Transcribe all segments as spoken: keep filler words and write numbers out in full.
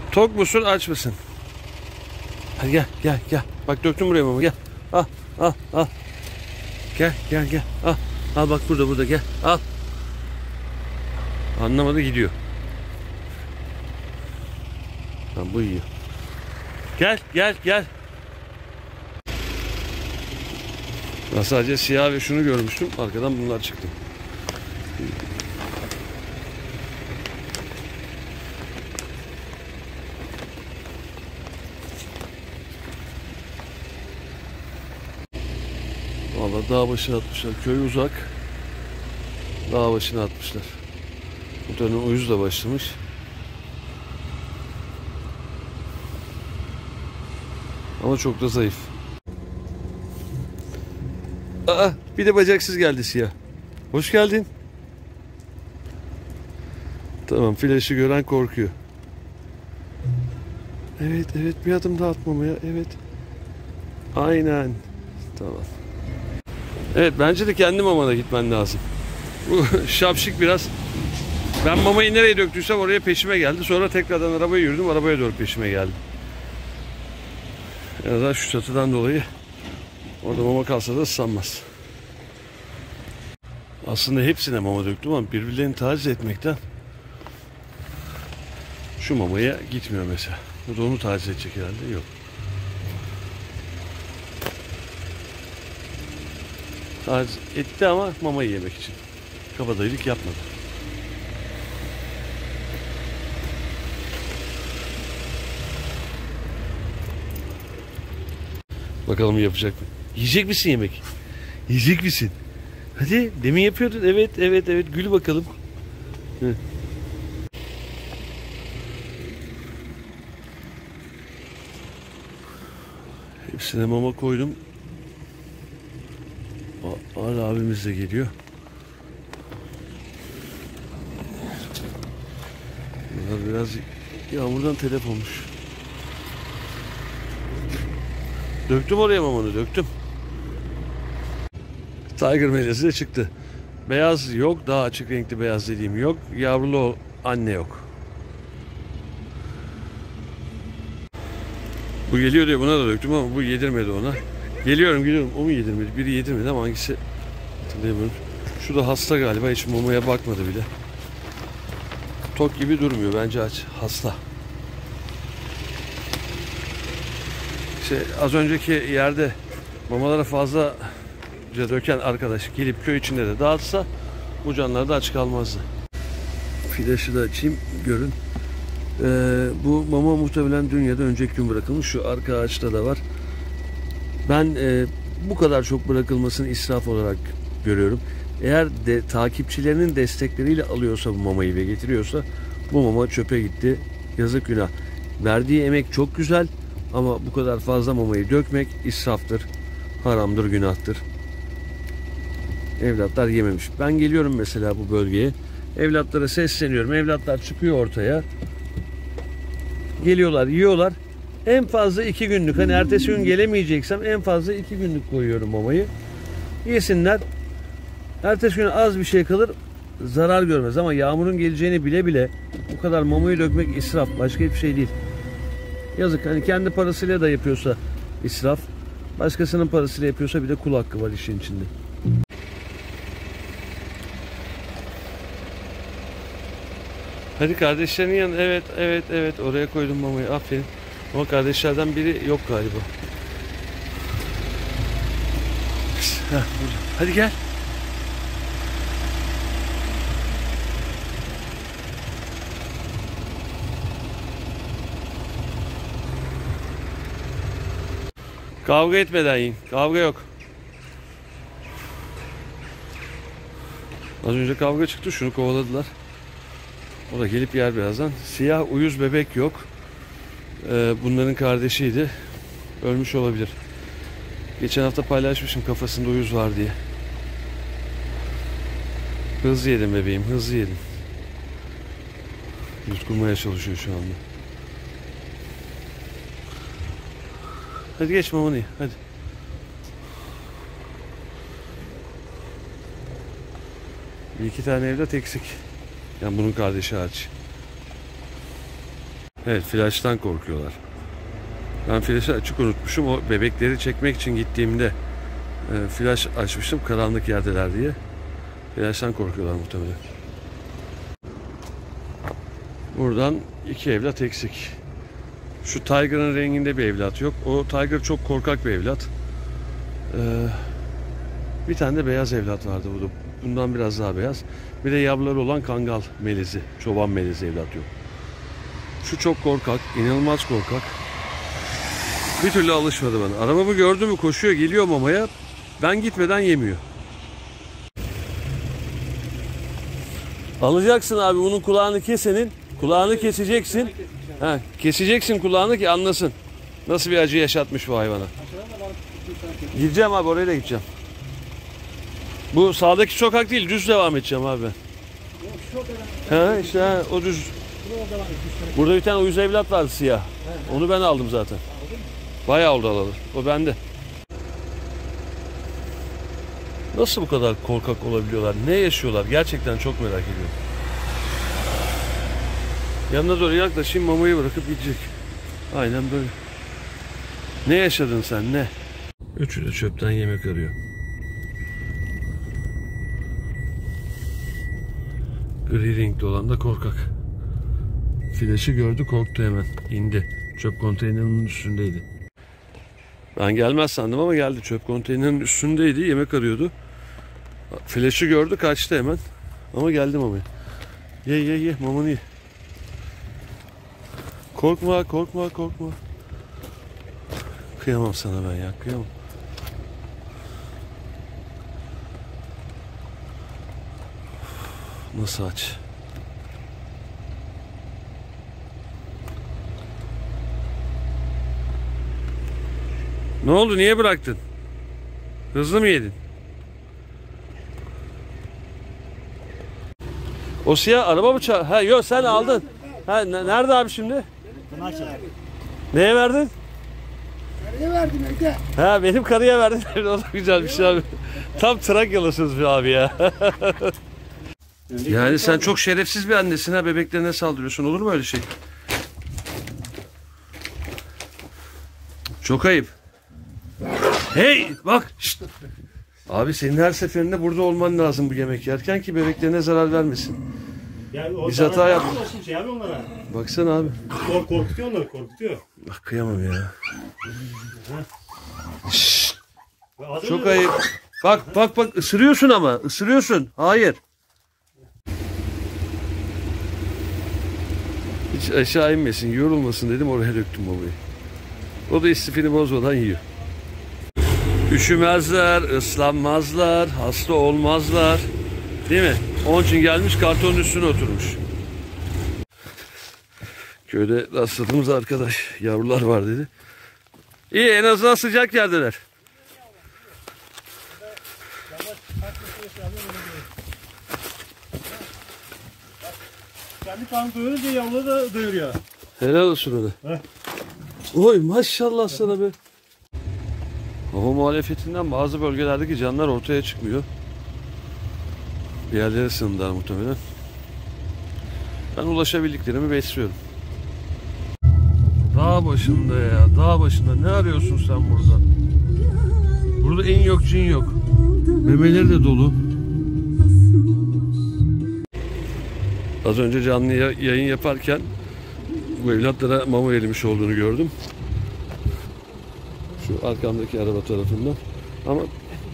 Tok musun, aç mısın? Hadi gel gel gel. Bak döktüm buraya mama, gel. Al al al. Gel gel gel. Al. Al bak burada burada gel. Al. Anlamadı, gidiyor. Tamam, bu yiyor. Gel gel gel. Ben sadece siyah ve şunu görmüştüm. Arkadan bunlar çıktı. Vallahi dağ başına atmışlar. Köy uzak. Dağ başına atmışlar. Bu dönem uyuz da başlamış. Ama çok da zayıf. Aa, bir de bacaksız geldi siyah. Hoş geldin. Tamam, flaşı gören korkuyor. Evet evet, bir adım daha atmamaya. Evet. Aynen. Tamam. Evet, bence de kendi mamana gitmen lazım. Bu şapşik biraz. Ben mamayı nereye döktüysem oraya peşime geldi. Sonra tekrardan arabaya yürüdüm. Arabaya doğru peşime geldi. En azından şu çatıdan dolayı orada mama kalsa da ıslanmaz. Aslında hepsine mama döktüm ama birbirlerini taciz etmekten şu mamaya gitmiyor mesela. Bu da onu taciz edecek herhalde. Yok. Taciz etti ama mamayı yemek için. Kabadayılık yapmadı. Bakalım yapacak mı? Yiyecek misin yemek? Yiyecek misin? Hadi, demin yapıyordun. Evet evet evet, gül bakalım. Hı. Hepsine mama koydum. Ağır abimiz de geliyor. Bunlar biraz yağmurdan telef olmuş. Döktüm oraya mamanı, döktüm. Tiger melezi de çıktı. Beyaz yok, daha açık renkli beyaz dediğim yok. Yavrulu anne yok. Bu geliyor diye buna da döktüm ama bu yedirmedi ona. Geliyorum geliyorum, o mu yedirmedi? Biri yedirmedi ama hangisi hatırlayamıyorum. Şu da hasta galiba, hiç mamaya bakmadı bile. Tok gibi durmuyor, bence aç, hasta. İşte az önceki yerde mamalara fazla döken arkadaş gelip köy içinde de dağıtsa bu canlar da aç kalmazdı. Flaşı da açayım, görün. Ee, bu mama muhtemelen dün ya da önceki gün bırakılmış. Şu arka ağaçta da var. Ben e, bu kadar çok bırakılmasını israf olarak görüyorum. Eğer de takipçilerinin destekleriyle alıyorsa bu mamayı ve getiriyorsa, bu mama çöpe gitti. Yazık, günah. Verdiği emek çok güzel ama bu kadar fazla mamayı dökmek israftır, haramdır, günahtır. Evlatlar yememiş. Ben geliyorum mesela bu bölgeye. Evlatlara sesleniyorum. Evlatlar çıkıyor ortaya. Geliyorlar, yiyorlar. En fazla iki günlük. Hani ertesi gün gelemeyeceksem en fazla iki günlük koyuyorum mamayı. Yesinler. Ertesi gün az bir şey kalır. Zarar görmez ama yağmurun geleceğini bile bile bu kadar mamayı dökmek israf. Başka hiçbir şey değil. Yazık. Hani kendi parasıyla da yapıyorsa israf. Başkasının parasıyla yapıyorsa bir de kul hakkı var işin içinde. Hadi kardeşlerin yanına. Evet evet evet, oraya koydum mamayı, aferin. Ama kardeşlerden biri yok galiba. Heh, hadi gel. Kavga etmeden yiyin. Kavga yok. Az önce kavga çıktı. Şunu kovaladılar. O da gelip yer birazdan. Siyah uyuz bebek yok. Ee, bunların kardeşiydi. Ölmüş olabilir. Geçen hafta paylaşmışım kafasında uyuz var diye. Hızlı yedim bebeğim. Hızlı yedim. Yutkunmaya çalışıyor şu anda. Hadi geç mamanı ye. Hadi. Bir iki tane evlat eksik. Yani bunun kardeşi hariç. Evet, flaştan korkuyorlar. Ben flaşı açık unutmuşum. O bebekleri çekmek için gittiğimde e, flaş açmıştım karanlık yerdeler diye. Flaştan korkuyorlar muhtemelen. Buradan iki evlat eksik. Şu Tiger'ın renginde bir evlat yok. O Tiger çok korkak bir evlat. Ee, bir tane de beyaz evlat vardı burada. Bundan biraz daha beyaz. Bir de yavruları olan Kangal melizi, çoban melizi evlat yok. Şu çok korkak, inanılmaz korkak. Bir türlü alışmadı bana. Arabamı gördü mü koşuyor, geliyor mamaya. Ben gitmeden yemiyor. Alacaksın abi, bunun kulağını kesenin. Kulağını keseceksin. Ha, keseceksin kulağını ki anlasın. Nasıl bir acı yaşatmış bu hayvana. Gideceğim abi, oraya da gideceğim. Bu sağdaki sokak değil, düz devam edeceğim abi ben. Ha işte ha, o düz. Burada bir tane uyuz evlat vardı siyah. Onu ben aldım zaten. Bayağı oldu alalı. O bende. Nasıl bu kadar korkak olabiliyorlar? Ne yaşıyorlar? Gerçekten çok merak ediyorum. Yanına doğru yaklaşayım, mamayı bırakıp gidecek. Aynen böyle. Ne yaşadın sen, ne? Üçü de çöpten yemek arıyor. Gri renkli olan da korkak. Flaşı gördü, korktu hemen. İndi. Çöp konteynerinin üstündeydi. Ben gelmez sandım ama geldi. Çöp konteynerinin üstündeydi. Yemek arıyordu. Flaşı gördü, kaçtı hemen. Ama geldi mamaya. Ye ye ye, mamanı ye. Korkma, korkma, korkma. Kıyamam sana ben ya, kıyamam. Nasıl aç? Ne oldu? Niye bıraktın? Hızlı mı yedin? O siyah araba mı çağır? Ha yok, sen aldın. Ha nerede abi şimdi? Neye verdin? Karıya verdim evde. Ha benim karıya verdin. O da güzel bir şey abi. Tam Trakyalısınız bir abi ya. Yani sen çok şerefsiz bir annesin ha, bebeklerine saldırıyorsun. Olur mu öyle şey? Çok ayıp. Hey bak. Şşt. Abi senin her seferinde burada olman lazım bu yemek yerken ki bebeklerine zarar vermesin. Yani o Biz hata yaptık. Şey abi onlara. Baksana abi. Kork, korkutuyor onları, korkutuyor. Bak kıyamam ya. Şşt. Az Çok önce- ayıp. Bak bak bak, ısırıyorsun ama ısırıyorsun. Hayır. Hiç aşağı inmesin, yorulmasın dedim, oraya döktüm babayı. O da istifini bozmadan yiyor. Üşümezler, ıslanmazlar, hasta olmazlar. Değil mi? Onun için gelmiş kartonun üstüne oturmuş. Köyde rastladığımız arkadaş, yavrular var dedi. İyi, en azından sıcak yerdeler. Kendi karnı doyurunca yavruları da doyuruyor. Helal olsun ona. Heh. Oy maşallah sana be. Hava muhalefetinden bazı bölgelerdeki canlar ortaya çıkmıyor. Bir yerlere sığındılar muhtemelen. Ben ulaşabildiklerimi besliyorum. Dağ başında ya, dağ başında. Ne arıyorsun sen burada? Burada in yok, cin yok. Memeleri de dolu. Az önce canlı yayın yaparken bu evlatlara mama verilmiş olduğunu gördüm. Şu arkamdaki araba tarafından. Ama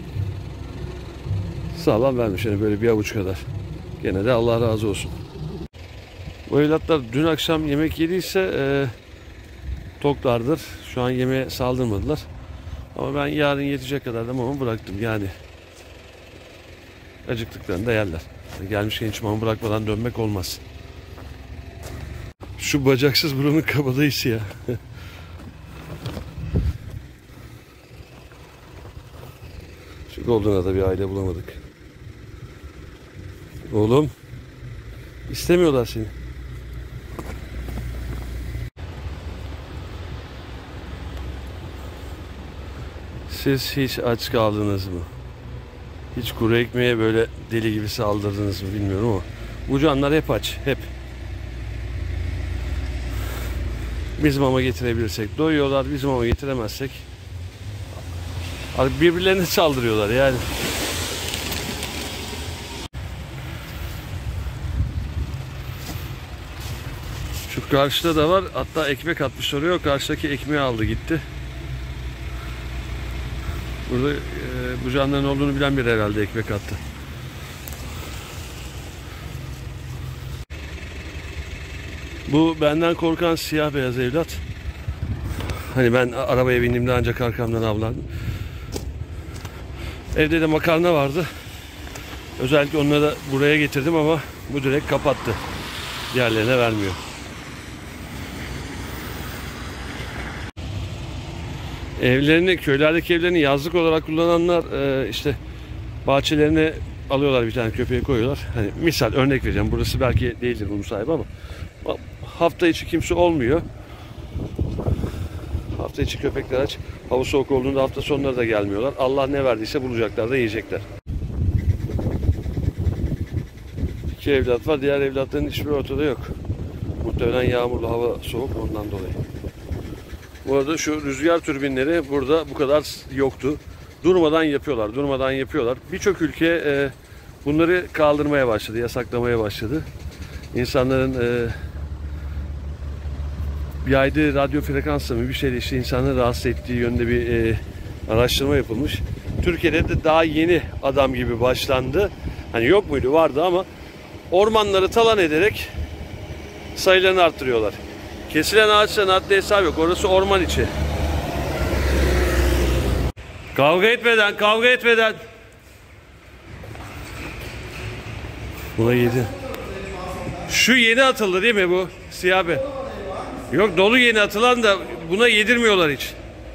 sağlam vermiş, yani böyle bir avuç kadar. Gene de Allah razı olsun. Bu evlatlar dün akşam yemek yediyse e, toklardır. Şu an yemeğe saldırmadılar. Ama ben yarın yetecek kadar da mama bıraktım. Yani acıktıklarında yerler. Gelmişken hiç mama bırakmadan dönmek olmaz. Şu bacaksız buranın kabadayısı ya. Şu Golden'a da bir aile bulamadık. Oğlum, istemiyorlar seni. Siz hiç aç kaldınız mı? Hiç kuru ekmeğe böyle deli gibi saldırdınız mı bilmiyorum ama bu canlar hep aç, hep. Biz mama getirebilirsek doyuyorlar, biz mama getiremezsek birbirlerine saldırıyorlar yani. Şu karşıda da var, hatta ekmek atmış oraya, karşıdaki ekmeği aldı gitti. Burada e, bu canlıların olduğunu bilen biri herhalde ekmek attı. Bu benden korkan siyah beyaz evlat. Hani ben arabaya bindiğimde ancak arkamdan avlardım. Evde de makarna vardı. Özellikle onları da buraya getirdim ama bu direkt kapattı. Diğerlerine vermiyor. Evlerini, köylerdeki evlerini yazlık olarak kullananlar e, işte bahçelerine alıyorlar, bir tane köpeğe koyuyorlar. Hani misal örnek vereceğim. Burası belki değildir bunun sahibi ama hafta içi kimse olmuyor. Hafta içi köpekler aç. Hava soğuk olduğunda hafta sonları da gelmiyorlar. Allah ne verdiyse bulacaklar da yiyecekler. İki evlat var. Diğer evlatların hiçbiri ortada yok. Muhtemelen yağmurlu, hava soğuk, ondan dolayı. Bu arada şu rüzgar türbinleri burada bu kadar yoktu. Durmadan yapıyorlar. Durmadan yapıyorlar. Birçok ülke e, bunları kaldırmaya başladı. Yasaklamaya başladı. İnsanların e, yaydığı radyo frekansla mı bir şeyle işte insanları rahatsız ettiği yönde bir e, araştırma yapılmış. Türkiye'de de daha yeni adam gibi başlandı. Hani yok muydu? Vardı ama ormanları talan ederek sayılarını arttırıyorlar. Kesilen ağaçların haddi hesabı yok. Orası orman içi. Kavga etmeden, kavga etmeden. Buna yedi. Şu yeni atıldı değil mi bu? Siyah be. Yok, dolu yeni atılan da buna yedirmiyorlar hiç.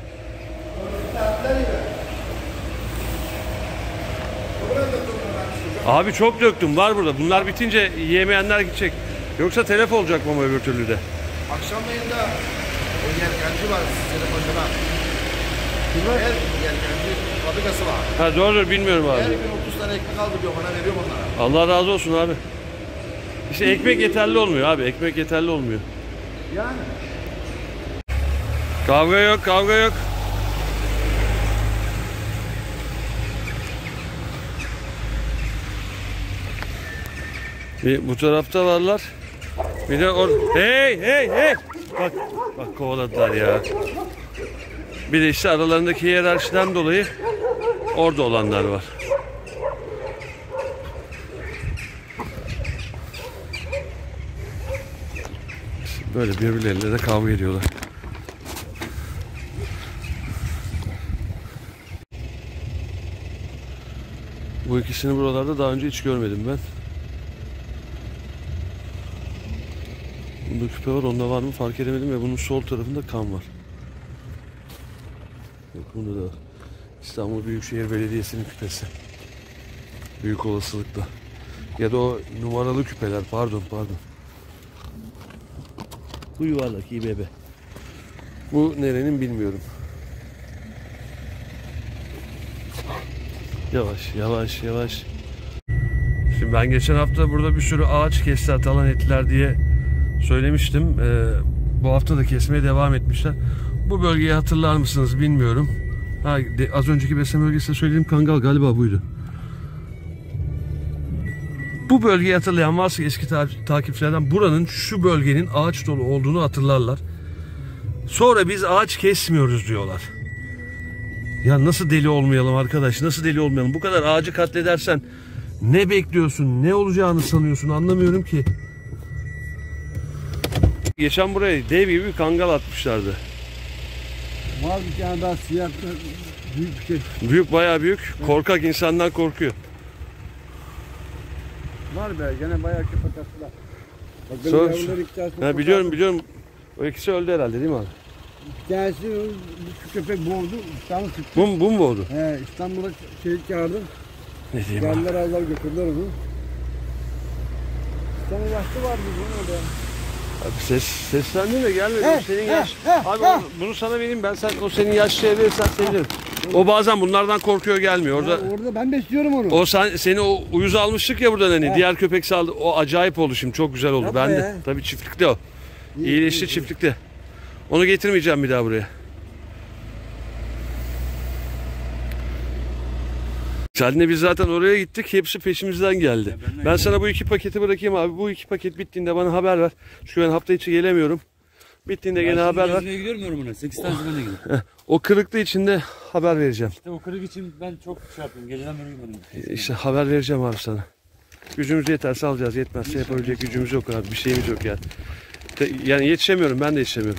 Abi çok döktüm, var burada. Bunlar bitince yiyemeyenler gidecek. Yoksa telef olacak mama öbür türlü de. Akşamleyin de o yelkenci var sizlere Paşa'da. Her yelkenci fabrikası var. Ha doğrudur, bilmiyorum abi. Her gün otuz tane ekmek aldırıyor, bana veriyorum onlara. Allah razı olsun abi. İşte ekmek yeterli olmuyor abi. Ekmek yeterli olmuyor. Yani. Kavga yok, kavga yok. Bir bu tarafta varlar. Bir de or... Hey, hey, hey! Bak, bak kovaladılar ya. Bir de işte aralarındaki hiyerarşiden dolayı orada olanlar var. Böyle birbirleriyle de kavga ediyorlar. Bu ikisini buralarda daha önce hiç görmedim ben. Bunda küpe var, onda var mı fark edemedim ve bunun sol tarafında kan var. Yok, bunda da var. İstanbul Büyükşehir Belediyesi'nin küpesi. Büyük olasılıkla. Ya da o numaralı küpeler, pardon pardon. Bu yuvarlak İ B B. Bu nerenin bilmiyorum. Yavaş yavaş yavaş. Şimdi ben geçen hafta burada bir sürü ağaç kestiler, talan ettiler diye söylemiştim. Ee, bu hafta da kesmeye devam etmişler. Bu bölgeyi hatırlar mısınız bilmiyorum. Ha, de, az önceki besleme bölgesinde söylediğim kangal galiba buydu. Bu bölgeyi hatırlayan varsa eski ta takipçilerden buranın şu bölgenin ağaç dolu olduğunu hatırlarlar. Sonra biz ağaç kesmiyoruz diyorlar. Ya nasıl deli olmayalım arkadaş, nasıl deli olmayalım? Bu kadar ağacı katledersen ne bekliyorsun, ne olacağını sanıyorsun, anlamıyorum ki. Geçen buraya dev gibi bir kangal atmışlardı. Var bir tane daha siyah büyük bir şey. Büyük, bayağı büyük. Korkak, insandan korkuyor. Var be, gene bayağı köpek attılar. Bak benim Sonra, yavrular iki tanesi. ha, biliyorum biliyorum. O ikisi öldü herhalde değil mi abi? Bir tanesi şu köpek boğdu, İstanbul çıktı. Bu mu, bu mu oldu? He, İstanbul'a şey çağırdım. Ne diyeyim abi? Geldiler aldılar götürdüler onu. Bir tane yaşlı vardı bunun orada. Abi ses, seslendin de gelmedi. He, O senin he, yaş. he, Abi he. onu- bunu sana vereyim ben. Sen o senin yaş şey verirsen sevinirim. O bazen bunlardan korkuyor, gelmiyor. Orada Ya orada ben besliyorum onu. o sen seni o uyuz almıştık ya buradan hani. He. Diğer köpek saldı. O acayip oldu şimdi. Çok güzel oldu. Yapma Ben de ya. tabii çiftlikte o. İyi, İyileşti iyi, iyi. çiftlikte. Onu getirmeyeceğim bir daha buraya. Seninle biz zaten oraya gittik. Hepsi peşimizden geldi. Ben, ben sana bu iki paketi bırakayım abi. Bu iki paket bittiğinde bana haber ver. Çünkü ben hafta içi gelemiyorum. Bittiğinde gene haber ver. Ben gidiyorum yorumuna. sekiz tane ben de gidiyorum. O kırıklı içinde haber vereceğim. İşte o kırık için ben çok şey yapıyorum. Geceden beri uyumadım. İşte haber vereceğim abi sana. Gücümüz yeterse alacağız. Yetmezse yapabilecek gücümüz yok abi. Bir şeyimiz yok yani. Yani yetişemiyorum. Ben de yetişemiyorum.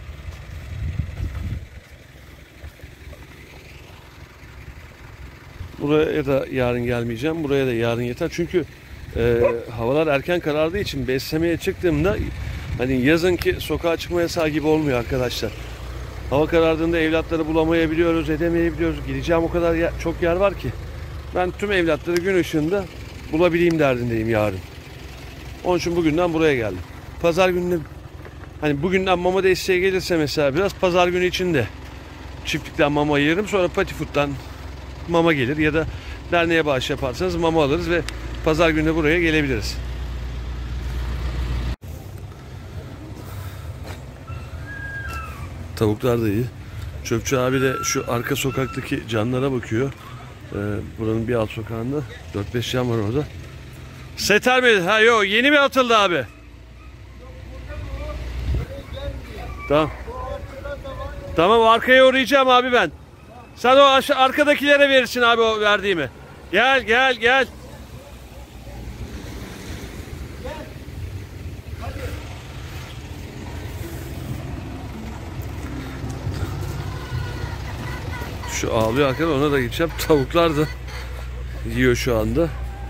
Buraya da yarın gelmeyeceğim. Buraya da yarın yeter. Çünkü e, havalar erken karardığı için beslemeye çıktığımda hani yazınki sokağa çıkma yasağı gibi olmuyor arkadaşlar. Hava karardığında evlatları bulamayabiliyoruz, edemeyebiliyoruz. Gideceğim o kadar yer, çok yer var ki. Ben tüm evlatları gün ışığında bulabileyim derdindeyim yarın. Onun için bugünden buraya geldim. Pazar gününe hani bugünden mama desteği gelirse mesela biraz pazar günü için de çiftlikten mama ayırırım. Sonra Patifood'dan mama gelir ya da derneğe bağış yaparsanız mama alırız ve pazar günü buraya gelebiliriz. Tavuklar da iyi. Çöpçü abi de şu arka sokaktaki canlara bakıyor. Ee, buranın bir alt sokağında dört beş can var orada. Seter mi? Ha yok, yeni mi atıldı abi? Tamam. Tamam, arkaya uğrayacağım abi ben. Sen o aşağı, arkadakilere verirsin abi o verdiğimi. Gel gel gel. Şu ağlıyor arkada, ona da gideceğim. Tavuklar da yiyor şu anda.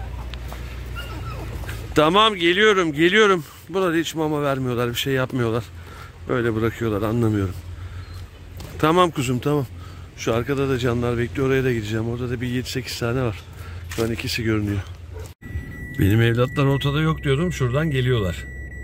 Tamam, geliyorum geliyorum. Burada hiç mama vermiyorlar, bir şey yapmıyorlar. Öyle bırakıyorlar, anlamıyorum. Tamam kuzum, tamam. Şu arkada da canlar bekliyor, oraya da gideceğim. Orada da bir yedi sekiz tane var. Şu an ikisi görünüyor. Benim evlatlar ortada yok diyordum, şuradan geliyorlar.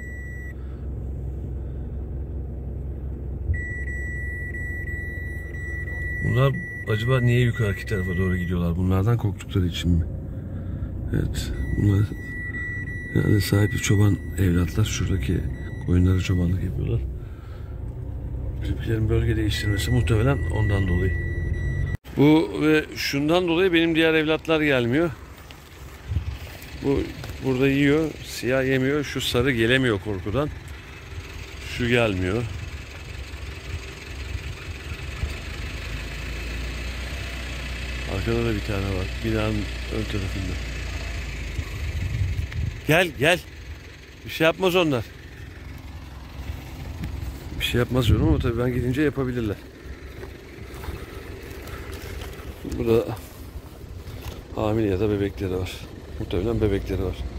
Bunlar acaba niye yukarıki tarafa doğru gidiyorlar? Bunlardan korktukları için mi? Evet, bunlar yani sahibi çoban evlatlar. Şuradaki koyunları çobanlık yapıyorlar. Bizimkilerin bölge değiştirmesi muhtemelen ondan dolayı. Bu ve şundan dolayı benim diğer evlatlar gelmiyor. Bu burada yiyor, siyah yemiyor. Şu sarı gelemiyor korkudan. Şu gelmiyor. Arkada da bir tane var. Binanın ön tarafında. Gel gel. Bir şey yapmaz onlar. Bir şey yapmaz diyorum ama tabii ben gidince yapabilirler. Burada hamile ya da bebekleri var. Muhtemelen bebekleri var.